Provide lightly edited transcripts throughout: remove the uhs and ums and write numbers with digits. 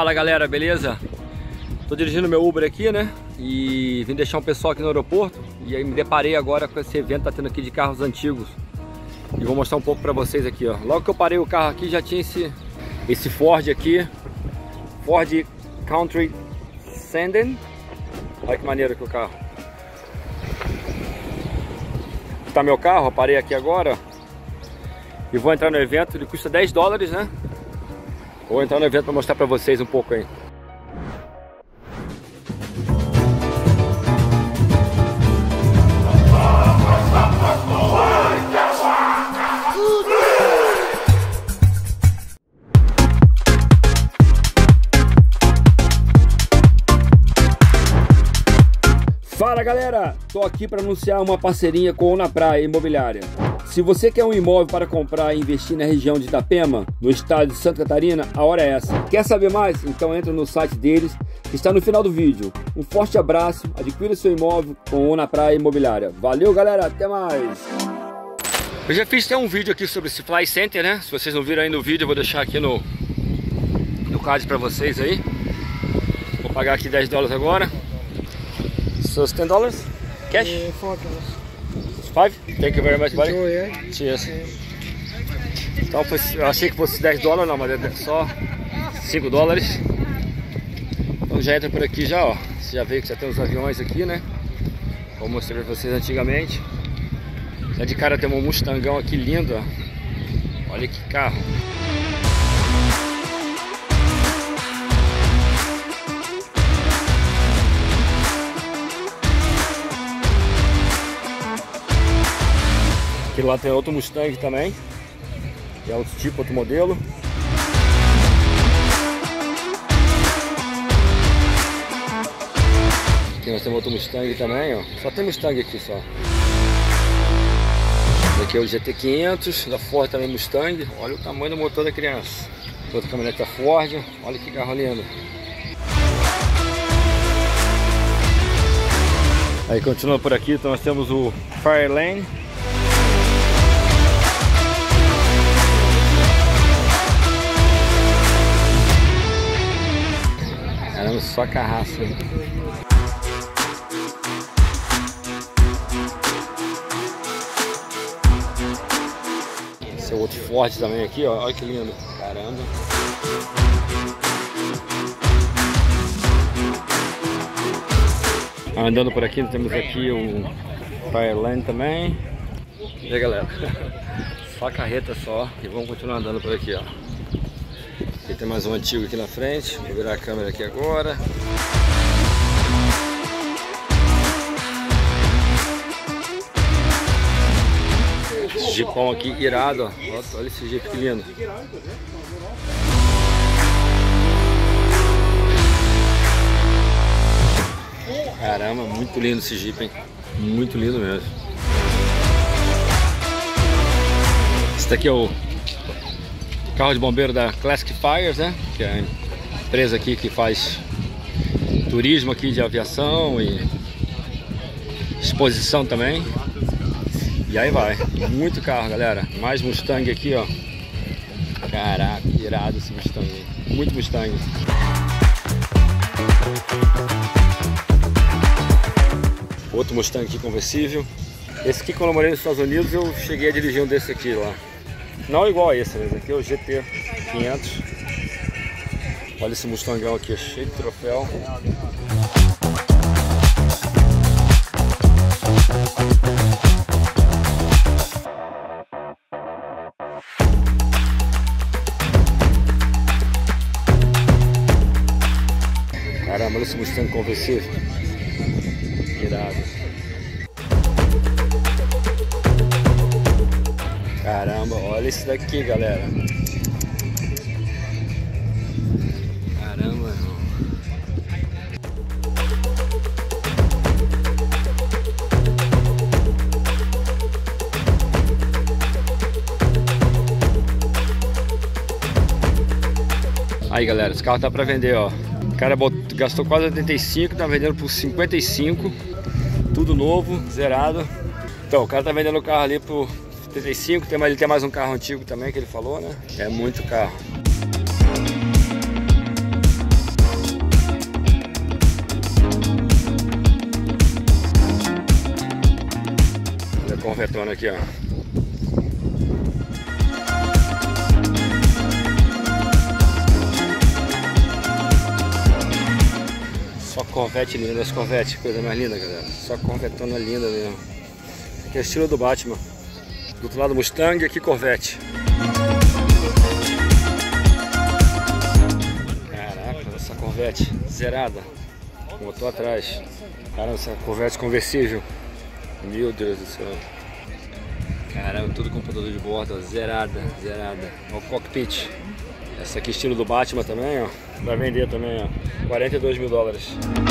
Fala galera, beleza? Tô dirigindo meu Uber aqui, né? E vim deixar um pessoal aqui no aeroporto. E aí me deparei agora com esse evento que tá tendo aqui de carros antigos. E vou mostrar um pouco pra vocês aqui, ó. Logo que eu parei o carro aqui, já tinha esse Ford aqui. Ford Country Sanden. Olha que maneiro que o carro. Tá meu carro, eu parei aqui agora. E vou entrar no evento, ele custa $10, né? Vou entrar no evento para mostrar para vocês um pouco aí. Fala galera, tô aqui para anunciar uma parceria com a Ona Praia Imobiliária. Se você quer um imóvel para comprar e investir na região de Itapema, no estado de Santa Catarina, a hora é essa. Quer saber mais? Então entra no site deles, que está no final do vídeo. Um forte abraço, adquira seu imóvel com a Ona Praia Imobiliária. Valeu galera, até mais! Eu já fiz até um vídeo aqui sobre esse Fly Center, né? Se vocês não viram ainda o vídeo, eu vou deixar aqui no card para vocês aí. Vou pagar aqui $10 agora. So $10? Cash? $5. Thank you very much, buddy. Cheers. Então eu achei que fosse $10, não, mas é só $5. Então já entra por aqui já, ó. Você já veio que já tem os aviões aqui, né? Como eu mostrei pra vocês antigamente. Já de cara tem um Mustangão aqui lindo, ó. Olha que carro. Aqui lá tem outro Mustang também, que é outro tipo, outro modelo. Aqui nós temos outro Mustang também, ó. Só tem Mustang aqui só. Esse aqui é o GT500, da Ford também Mustang. Olha o tamanho do motor da criança. Outra caminhonete da Ford, olha que carro lindo. Aí continuando por aqui, então nós temos o Fairlane. Caramba, só carraça. Esse é outro Ford também aqui, ó. Olha que lindo. Caramba. Andando por aqui, temos aqui o Fairlane também. E aí galera, só carreta só. E vamos continuar andando por aqui, ó. Aqui tem mais um antigo aqui na frente. Vou virar a câmera aqui agora. Esse Jeepão aqui irado, ó. Nossa, olha esse Jeep que lindo. Caramba, muito lindo esse Jeep, hein? Muito lindo mesmo. Esse daqui é o carro de bombeiro da Classic Fires, né? Que é a empresa aqui que faz turismo aqui de aviação e exposição também. E aí vai, muito carro galera. Mais Mustang aqui, ó. Caraca, irado esse Mustang. Muito Mustang. Outro Mustang aqui conversível. Esse aqui quando eu morei nos Estados Unidos eu cheguei a dirigir um desse aqui lá. Não igual a esse, mas aqui é o GT500. Olha esse Mustangão aqui, cheio de troféu. Caramba, olha esse Mustang conversível. Irado. Caramba, olha esse daqui, galera. Caramba. Aí, galera, esse carro tá pra vender, ó. O cara gastou quase 85, tá vendendo por 55. Tudo novo, zerado. Então, o cara tá vendendo o carro ali por 75, ele tem mais um carro antigo também que ele falou, né? É muito carro. Corvetona aqui, ó. Só Corvette linda, as Corvette, coisa mais linda, galera. Só Corvetona linda mesmo. Aqui é o estilo do Batman. Do outro lado Mustang, aqui Corvette. Caraca, essa Corvette zerada. Motor atrás. Caramba, essa Corvette conversível. Meu Deus do céu. Caramba, tudo computador de bordo, ó, zerada. Olha o cockpit. Essa aqui estilo do Batman também, ó. Vai vender também, ó. 42 mil dólares.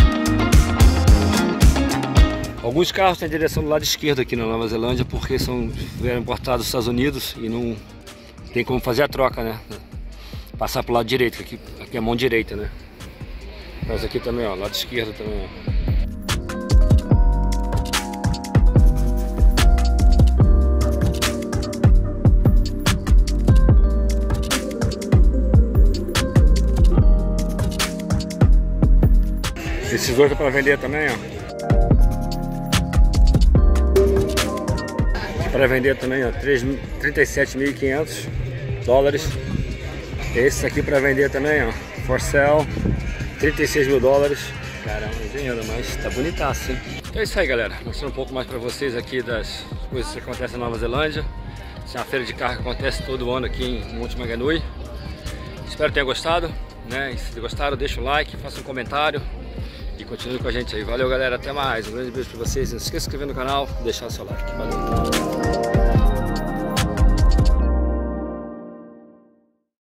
Alguns carros têm direção do lado esquerdo aqui na Nova Zelândia porque vieram importados dos Estados Unidos e não tem como fazer a troca, né? Passar pro lado direito, aqui é a mão direita, né? Mas aqui também, ó, lado esquerdo também, ó. Esses dois é para vender também, ó. Para vender também, ó, 37.500 dólares. Esse aqui para vender também, ó, for sale, 36 mil dólares. Caramba, engenheiro, mas tá bonitaço, hein? Então é isso aí, galera. Mostrando um pouco mais para vocês aqui das coisas que acontecem na Nova Zelândia. Essa é uma feira de carro que acontece todo ano aqui em Monte Maunganui. Espero que tenham gostado, né? E se gostaram, deixa o like, faça um comentário. E continue com a gente aí. Valeu, galera. Até mais. Um grande beijo pra vocês. Não se esqueça de se inscrever no canal e deixar o seu like. Valeu.